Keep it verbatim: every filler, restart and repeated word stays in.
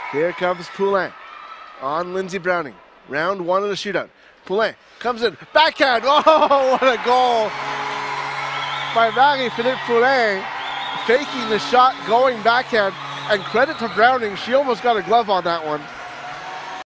Here comes Poulin on Lindsey Browning. Round one of the shootout. Poulin comes in, backhand. Oh, what a goal by Marie-Philip Poulin, faking the shot, going backhand. And credit to Browning, she almost got a glove on that one.